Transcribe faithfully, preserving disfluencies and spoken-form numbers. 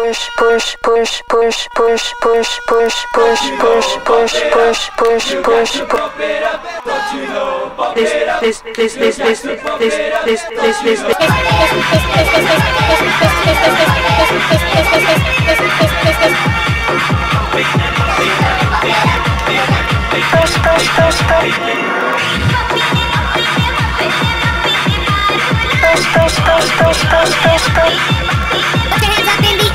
push, push, push, push, push, push, push, push, push, push, push, push, push, push. This, this, this, this, this, this, this, this, this, this. Push, push, push, push. Push, push, push, push, push, push, push. Put your hands up in the